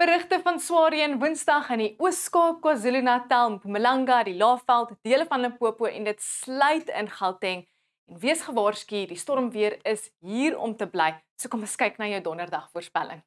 Berigte van swaar reën Woensdag in die Oos-Kaap, KwaZulu-Natal, Mpumalanga, die Laeveld, dele van Limpopo en dit sluit in Gauteng. En wees gewaarsku, die stormweer is hier om te bly. So kom ons kyk na jou donderdag voorspelling.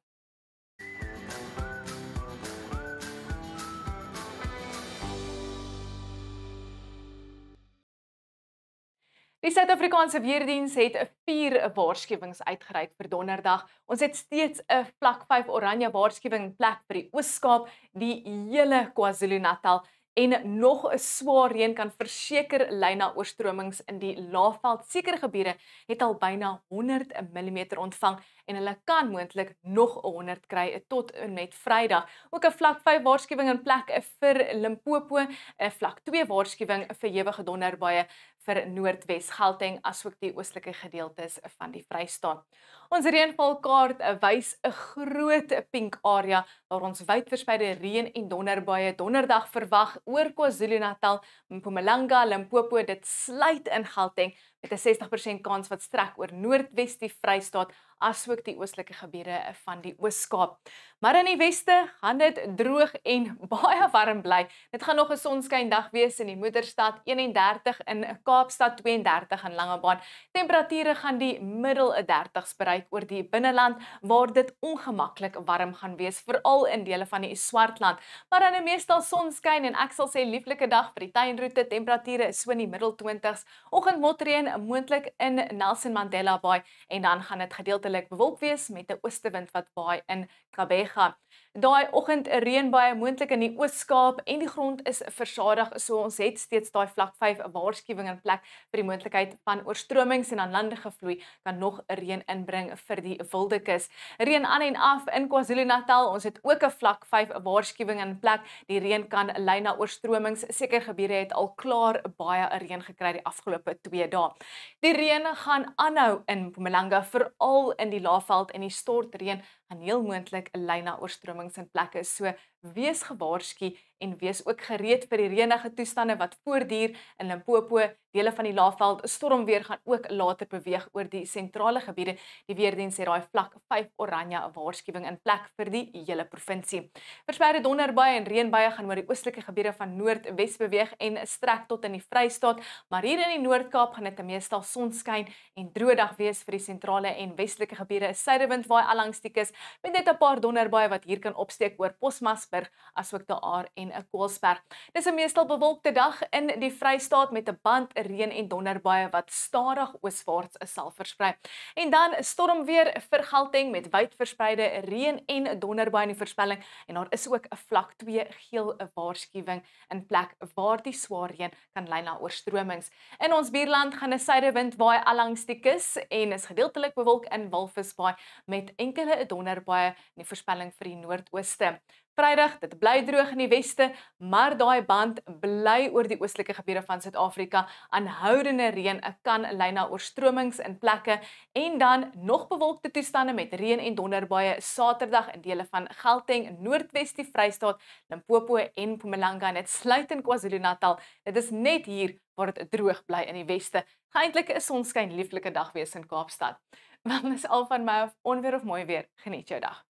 Die Suid-Afrikaanse Weerdiens het 4 waarskuwings uitgereik vir donderdag. Ons het steeds 'n vlak 5 oranje waarskuwing in plek vir die Oos-Kaap, die hele KwaZulu-Natal en nog 'n swaar reën kan verseker lei na oorstromings in die Laeveld. Sekere gebiede het al byna 100 mm ontvang en hulle kan moontlik nog 100 kry tot en met Vrydag. Ook 'n vlak 5 waarskuwing in plek vir Limpopo, 'n vlak 2 waarskuwing vir ewige donderbuie vir Noordwes, Gauteng asook die oostelike gedeeltes van die Vrystaat. Ons reënvalkaart wys 'n groot pink area waar ons wydverspreide reën en donderbuie donderdag verwag oor KwaZulu-Natal, Mpumalanga, Limpopo. Dit sluit in Gauteng met 'n 60% kans wat strek oor Noordwes die Vrystaat asook die oostelike gebiede van die Oos-Kaap. Maar in die weste gaan dit droog en baie warm bly. Dit gaan nog 'n sonskyn dag wees in die moederstad, 31 in Kaapstad, 32 in Langebaan. Temperature gaan die middel 30s bereik oor die binneland waar dit ongemaklik warm gaan wees, veral in dele van die Swartland. Maar dan 'n meestal sonskyn en ek sal sê lieflike dag vir die tuinroete. Temperature is so in die middel 20s. Oggendmotreën moontlik in Nelson Mandela Bay en dan gaan dit gedeeltelik bewolk wees met 'n oostewind wat waai in Gqeberha. Daai oggend 'n reënbuie moontlik in die Oos-Kaap en die grond is versadig, so ons het steeds daai vlak 5 waarskuwing in plek vir die moontlikheid van oorstromings en aan landige vloei kan nog 'n reën inbring vir die wilde kus. Reën aan en af in KwaZulu-Natal. Ons het ook 'n vlak 5 waarskuwing in plek. Die reën kan lei na oorstromings. Sekere gebiede het al klaar baie reën gekry die afgelope 2 dae. Die reën gaan aanhou in Mpumalanga, veral in die Laeveld en die stortreën gaan heel moontlik lei na oorstromings in plekke. So wees gewaarsku en wees ook gereed vir die reënige toestande wat voortduur in Limpopo, dele van die Laeveld. Stormweer gaan ook later beweeg oor die sentrale gebiede. Die weerdiens het daai vlak 5 oranje waarskuwing in plek vir die hele provinsie. Verspreide donderbuie en reënbuie gaan oor die oostelike gebiede van Noordwes beweeg en strek tot in die Vrystaat, maar hier in die Noord-Kaap gaan dit meestal sonskyn en droë dag wees vir die sentrale en westelike gebiede. 'n Suidewind waai allangs die kus met net 'n paar donderbuie wat hier kan opsteek oor Posmasburg asook de Aar en 'n Koelsberg. Dis 'n meestal bewolkte dag in die Vrystaat met 'n band reën en donderbuie wat stadig ooswaarts sal versprei. En dan stormweer vir Gauteng met wydverspreide reën en donderbuie in die voorspelling en daar is ook 'n vlak 2 geel waarskuwing in plek waar die swaar reën kan lei na oorstromings. In ons buurland gaan 'n suidewind waai allangs die kus en is gedeeltelik bewolk in Walvisbaai met enkele donderbuie in die voorspelling vir die noordooste. Vrydag, dit bly droog in die weste, maar daai band bly oor die oostelike gebiede van Suid-Afrika. Aanhoudende reën kan lei na oorstromings in plekke en dan nog bewolkte toestande met reën en donderbuie Saterdag in dele van Gauteng, Noordwes die Vrystaat, Limpopo en Mpumalanga en dit sluit in KwaZulu-Natal. Dit is net hier waar dit droog bly in die weste. Gaan eintlik 'n sonskyn lieflike dag wees in Kaapstad. Wel, dis al van my, onweer of mooi weer. Geniet jou dag.